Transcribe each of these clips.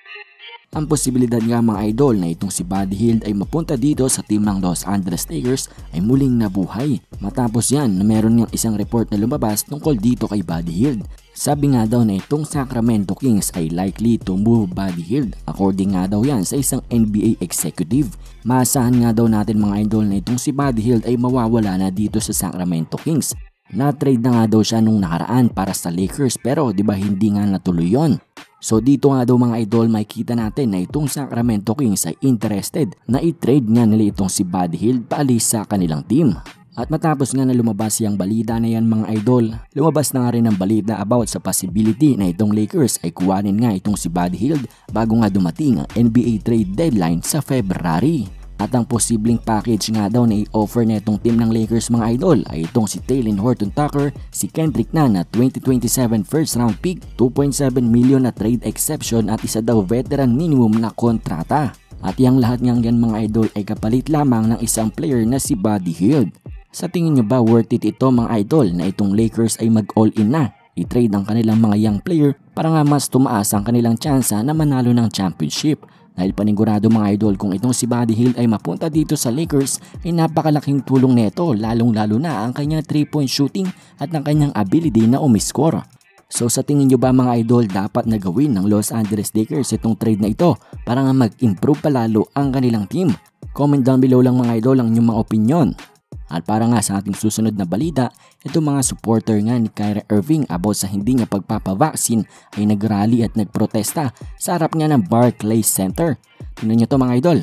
Ang posibilidad nga mga idol na itong si Buddy Hield ay mapunta dito sa team ng Los Angeles Lakers ay muling nabuhay. Matapos yan na meron niyang isang report na lumabas tungkol dito kay Buddy Hield. Sabi nga daw na itong Sacramento Kings ay likely to move Buddy Hield. According nga daw yan sa isang NBA executive. Maasahan nga daw natin mga idol na itong si Buddy Hield ay mawawala na dito sa Sacramento Kings. Na-trade na nga daw siya nung nakaraan para sa Lakers pero di ba hindi nga natuloy yon. So dito nga daw mga idol makikita natin na itong Sacramento Kings ay interested na i-trade nga nila itong si Buddy Hield paalis sa kanilang team. At matapos nga na lumabas yung balita na yan mga idol, lumabas na nga rin ang balita about sa possibility na itong Lakers ay kuwanin nga itong si Buddy Hield bago nga dumating ang NBA trade deadline sa February. At ang posibleng package nga daw na i-offer na itong team ng Lakers mga idol ay itong si Talen Horton-Tucker, si Kendrick Nunn na 2027 first round pick, 2.7 million na trade exception at isa daw veteran minimum na kontrata. At yang lahat ngang yan mga idol ay kapalit lamang ng isang player na si Buddy Hield. Sa tingin nyo ba worth it ito mga idol na itong Lakers ay mag-all-in na? I-trade ang kanilang mga young player para nga mas tumaas ang kanilang tsansa na manalo ng championship. Dahil panigurado mga idol kung itong si Buddy Hield ay mapunta dito sa Lakers ay napakalaking tulong nito lalong-lalo na ang kanyang 3-point shooting at ang kanyang ability na umiscore. So sa tingin nyo ba mga idol dapat na gawin ng Los Angeles Lakers itong trade na ito para nga mag-improve palalo ang kanilang team? Comment down below lang mga idol ang inyong mga opinion. At para nga sa ating susunod na balita, itong mga supporter nga ni Kyrie Irving about sa hindi niya pagpapavaksin ay nagrally at nagprotesta sa harap nga ng Barclays Center. Tingnan nyo to mga idol.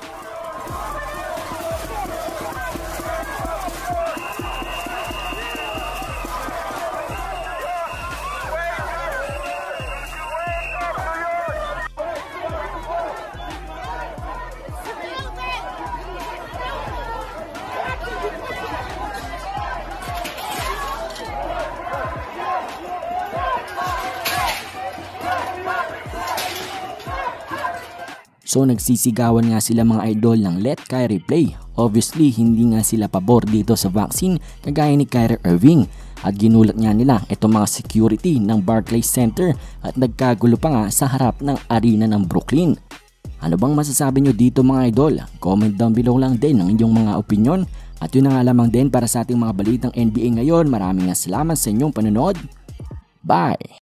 So nagsisigawan nga sila mga idol ng let Kyrie play. Obviously hindi nga sila pabor dito sa vaccine kagaya ni Kyrie Irving. At ginulat nga nila itong mga security ng Barclays Center at nagkagulo pa nga sa harap ng arena ng Brooklyn. Ano bang masasabi nyo dito mga idol? Comment down below lang din ang inyong mga opinion. At yun na nga lamang din para sa ating mga balitang NBA ngayon. Maraming salamat sa inyong panonood. Bye!